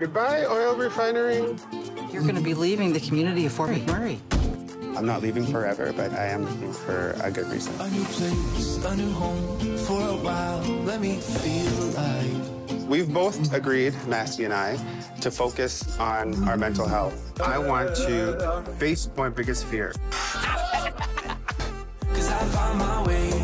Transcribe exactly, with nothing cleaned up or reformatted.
Goodbye, oil refinery. You're going to be leaving the community of Fort McMurray. I'm not leaving forever, but I am leaving for a good reason. A new place, a new home, for a while, let me feel alive. We've both agreed, Massey and I, to focus on our mental health. I want to face my biggest fear. 'Cause I found my way.